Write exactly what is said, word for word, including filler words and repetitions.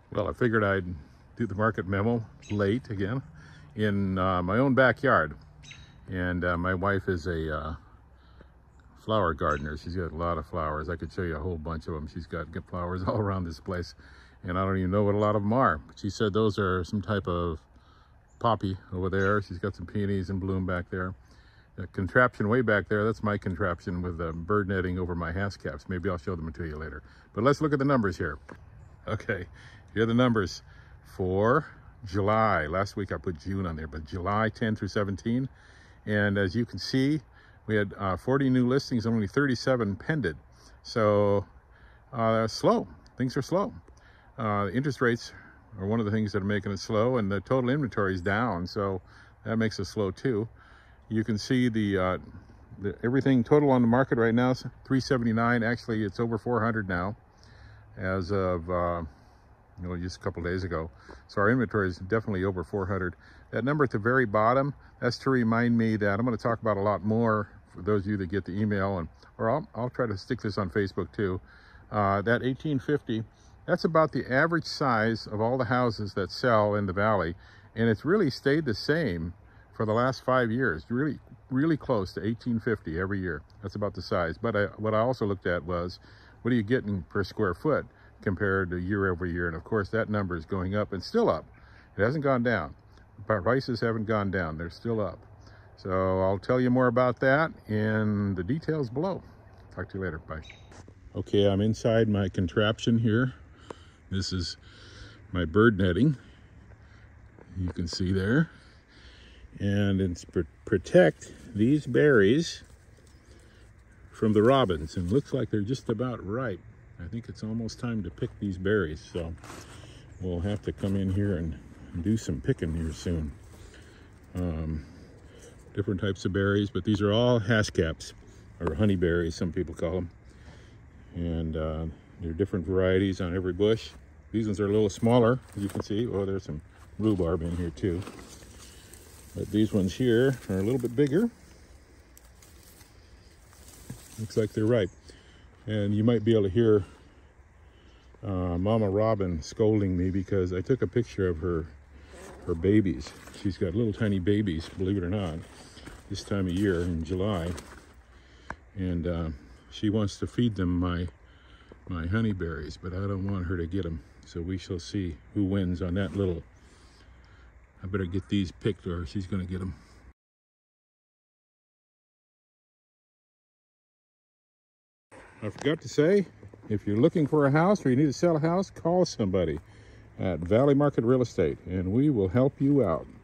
Well, I figured I'd do the market memo late again in uh, my own backyard. And uh, my wife is a uh, flower gardener. She's got a lot of flowers. I could show you a whole bunch of them. She's got good flowers all around this place. And I don't even know what a lot of them are. But she said those are some type of poppy over there. She's got some peonies in bloom back there. The contraption way back there, that's my contraption with the bird netting over my hask caps. Maybe I'll show them to you later. But let's look at the numbers here. Okay, here are the numbers for July. Last week I put June on there, but July ten through seventeen. And as you can see, we had uh, forty new listings, only thirty-seven pended. So uh, slow, things are slow. Uh, interest rates are one of the things that are making it slow, and the total inventory is down, so that makes it slow too. You can see the, uh, the everything total on the market right now is three seventy-nine. Actually, it's over four hundred now as of uh, you know, just a couple days ago. So our inventory is definitely over four hundred. That number at the very bottom, that's to remind me that I'm going to talk about a lot more for those of you that get the email, and or I'll, I'll try to stick this on Facebook too. Uh, that eighteen fifty, that's about the average size of all the houses that sell in the valley, and it's really stayed the same for the last five years, really, really close to eighteen fifty every year. That's about the size. But I, what I also looked at was, what are you getting per square foot compared to year over year? And of course, that number is going up and still up. It hasn't gone down. Prices haven't gone down. They're still up. So I'll tell you more about that in the details below. Talk to you later. Bye. Okay, I'm inside my contraption here. This is my bird netting. You can see there. And it's to protect these berries from the robins, and looks like they're just about ripe. I think it's almost time to pick these berries, so we'll have to come in here and do some picking here soon. Um, different types of berries, but these are all haskcaps, or honeyberries, some people call them. And uh, there are different varieties on every bush. These ones are a little smaller, as you can see. Oh, there's some rhubarb in here too. But these ones here are a little bit bigger. Looks like they're ripe. And you might be able to hear uh, Mama Robin scolding me because I took a picture of her, her babies. She's got little tiny babies, believe it or not, this time of year in July. And uh, she wants to feed them my, my honeyberries, but I don't want her to get them. So we shall see who wins on that little. I better get these picked or she's going to get them. I forgot to say, if you're looking for a house or you need to sell a house, call somebody at Valley Market Real Estate and we will help you out.